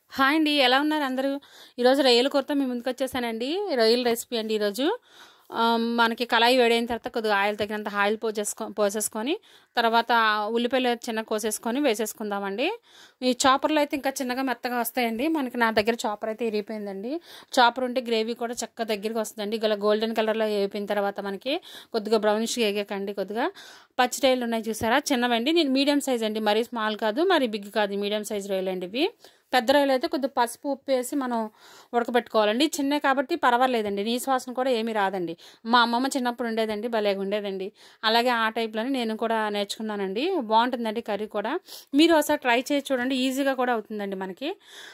Hi అండి, ఎలా ఉన్నారు అందరూ? ఈరోజు రొయ్యల కూరతో మీ ముందుకు వచ్చేసానండి. రొయ్యల రెసిపీ అండి ఈరోజు. మనకి కళాయి వేడైన తర్వాత కొద్దిగా ఆయిల్ తగినంత ఆయిల్ పోసేసుకొని తర్వాత ఉల్లిపాయలు చిన్నగా కోసేసుకొని వేసేసుకుందామండి. ఈ చాపర్లో అయితే ఇంకా చిన్నగా మెత్తగా వస్తాయండి. మనకి నా దగ్గర చాపర్ అయితే ఇరిగిపోయిందండి. చాపర్ ఉంటే గ్రేవీ కూడా చక్కగా దగ్గరికి వస్తుందండి. ఇలా గోల్డెన్ కలర్లో వేగిపోయిన తర్వాత మనకి కొద్దిగా బ్రౌనిష్గా వేగాకండి. కొద్దిగా పచ్చిటైలు ఉన్నాయి చూసారా, చిన్నవండి. నేను మీడియం సైజ్ అండి, మరీ స్మాల్ కాదు మరీ బిగ్ కాదు, మీడియం సైజ్ రొయ్యలు అండి ఇవి. పెద్ద రొయ్యలు అయితే కొద్దిగా పసుపు ఉప్పు వేసి మనం ఉడకబెట్టుకోవాలండి. చిన్నవి కాబట్టి పర్వాలేదండి, నీసు వాసన కూడా ఏమీ రాదండి. మా అమ్మమ్మ చిన్నప్పుడు ఉండేదండి, భలేగా ఉండేదండి. అలాగే ఆ టైప్లోనే నేను కూడా నేర్చుకున్నానండి. బాగుంటుందండి కర్రీ కూడా. మీరు ఒకసారి ట్రై చేసి చూడండి, ఈజీగా కూడా అవుతుందండి మనకి.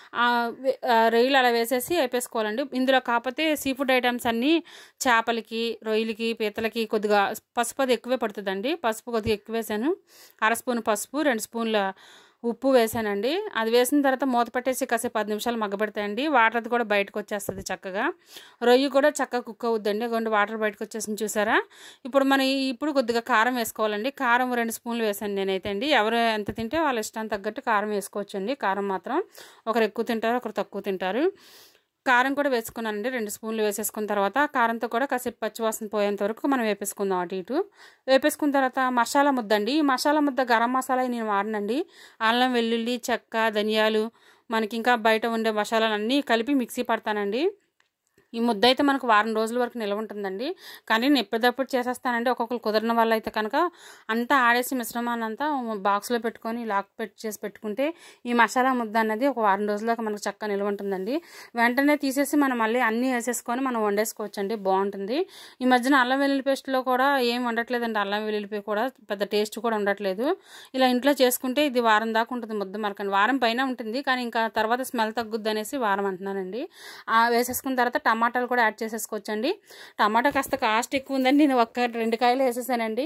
రొయ్యలు అలా వేసేసి వేపేసుకోవాలండి. ఇందులో కాకపోతే సీ ఫుడ్ ఐటమ్స్ అన్నీ చేపలకి, రొయ్యలకి, పీతలకి కొద్దిగా పసుపు అది ఎక్కువే పడుతుందండి. పసుపు కొద్దిగా ఎక్కువ వేసాను. 1/2 స్పూన్ పసుపు, 2 స్పూన్ల ఉప్పు వేసానండి. అది వేసిన తర్వాత మూత పెట్టేసి కాసేపు 10 నిమిషాలు మగ్గబెడతాయండి. వాటర్ అది కూడా బయటకు వచ్చేస్తుంది చక్కగా. రొయ్యి కూడా చక్కగా కుక్ అవుద్దండి. కొన్ని వాటర్ బయటకు వచ్చేసింది చూసారా. ఇప్పుడు కొద్దిగా కారం వేసుకోవాలండి. కారం 2 స్పూన్లు వేసాను నేనైతే అండి. ఎవరు ఎంత తింటే వాళ్ళ ఇష్టానికి తగ్గట్టు కారం వేసుకోవచ్చండి. కారం మాత్రం ఒకరు ఎక్కువ తింటారు, ఒకరు తక్కువ తింటారు. కారం కూడా వేసుకున్నానండి. 2 స్పూన్లు వేసేసుకున్న తర్వాత కారంతో కూడా కాసేపు పచ్చివాసన పోయేంత వరకు మనం వేపేసుకుందాం. అటు ఇటు వేపేసుకున్న తర్వాత మసాలా ముద్ద అండి. ఈ మసాలా ముద్ద గరం మసాలా నేను వాడనండి. అల్లం వెల్లుల్లి చెక్క ధనియాలు మనకి ఇంకా బయట ఉండే మసాలాలన్నీ కలిపి మిక్సీ పడతానండి. ఈ ముద్ద అయితే మనకు వారం రోజుల వరకు నిల్వ ఉంటుందండి. కానీ నేను ఎప్పటికప్పుడు చేసేస్తానండి. ఒక్కొక్కరు కుదరని వాళ్ళు అయితే కనుక అంతా ఆడేసి మిశ్రమాన్ని అంతా బాక్స్లో పెట్టుకొని చేసి పెట్టుకుంటే ఈ మసాలా ముద్ద అనేది ఒక వారం రోజుల దాకా మనకు చక్కగా నిల్వ ఉంటుందండి. వెంటనే తీసేసి మనం మళ్ళీ అన్నీ వేసేసుకొని మనం వండేసుకోవచ్చండి, బాగుంటుంది. ఈ మధ్యన అల్లం వెల్లుల్లి పేస్ట్లో కూడా ఏం వండట్లేదండి. అల్లం వెల్లుల్లిపై కూడా పెద్ద టేస్ట్ కూడా ఉండట్లేదు. ఇలా ఇంట్లో చేసుకుంటే ఇది వారం దాకా ఉంటుంది ముద్ద. మనకండి వారం పైన ఉంటుంది, కానీ ఇంకా తర్వాత స్మెల్ తగ్గుద్ది అనేసి వారం అంటున్నానండి. వేసేసుకున్న తర్వాత టమాటాలు కూడా యాడ్ చేసేసుకోవచ్చండి. టమాటా కాస్త కాస్ట్ ఎక్కువ ఉందండి. నేను 1-2 కాయలు వేసేసానండి.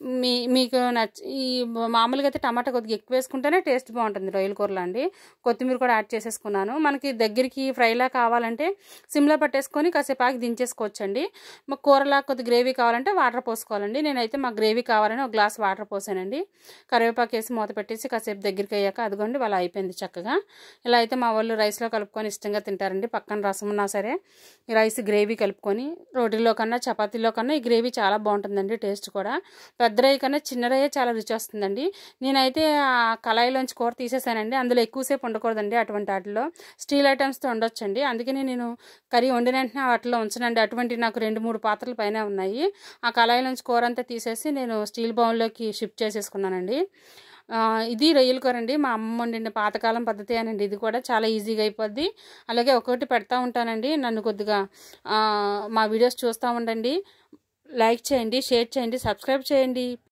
మీకు ఈ మామూలుగా అయితే టమాటా కొద్దిగా ఎక్కువ వేసుకుంటేనే టేస్ట్ బాగుంటుంది రొయ్యల కూరలో అండి. కొత్తిమీర కూడా యాడ్ చేసేసుకున్నాను. మనకి దగ్గరికి ఫ్రైలా కావాలంటే సిమ్లో పట్టేసుకొని కాసేపు ఆగి దించేసుకోవచ్చండి. మా కూరలా కొద్ది గ్రేవీ కావాలంటే వాటర్ పోసుకోవాలండి. నేనైతే మా గ్రేవీ కావాలని 1 గ్లాస్ వాటర్ పోసానండి. కరివేపాకు వేసి మూత పెట్టేసి కాసేపు దగ్గరికి అయ్యాక అదిగోండి అలా అయిపోయింది చక్కగా. ఇలా అయితే మా వాళ్ళు రైస్లో కలుపుకొని ఇష్టంగా తింటారండి. పక్కన రసం ఉన్నా సరే ఈ రైస్ గ్రేవీ కలుపుకొని రోటీలో కన్నా చపాతీలో కన్నా ఈ గ్రేవీ చాలా బాగుంటుందండి. టేస్ట్ కూడా పెద్ద రొయ్య కన్నా చిన్న రొయ్య చాలా రుచి వస్తుందండి. నేనైతే ఆ కళాయిలోంచి కూర తీసేసానండి. అందులో ఎక్కువసేపు ఉండకూడదండి. అటువంటి వాటిలో స్టీల్ ఐటమ్స్తో ఉండొచ్చండి. అందుకని నేను కర్రీ వండిన వెంటనే వాటిలో ఉంచనండి. అటువంటి నాకు 2-3 పాత్రలు పైన ఉన్నాయి. ఆ కళాయిలోంచి కూర అంతా తీసేసి నేను స్టీల్ బౌల్లోకి షిఫ్ట్ చేసేసుకున్నానండి. ఇది రొయ్యల కూర అండి. మా అమ్మ వండిన పాతకాలం పద్ధతి అనండి. ఇది కూడా చాలా ఈజీగా అయిపోద్ది. అలాగే ఒక్కొక్కటి పెడతా ఉంటానండి. నన్ను కొద్దిగా మా వీడియోస్ చూస్తూ ఉండండి. లైక్ చేయండి, షేర్ చేయండి, సబ్స్క్రైబ్ చేయండి.